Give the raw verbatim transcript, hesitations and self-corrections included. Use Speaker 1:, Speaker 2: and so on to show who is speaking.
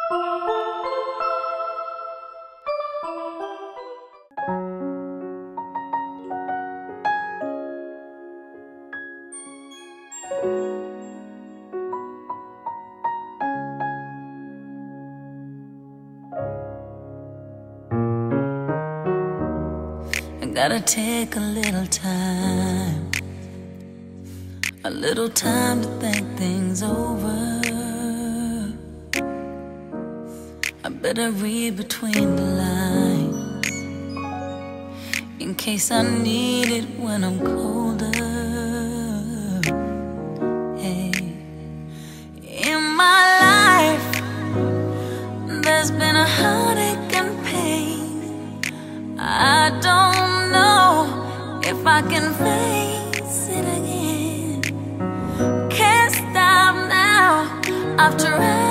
Speaker 1: Gotta take a little time, a little time to think things over. I better read between the lines, in case I need it when I'm colder. Hey. In my life, there's been a heartache and pain. I don't if I can face it again. Can't stop now, I've tried.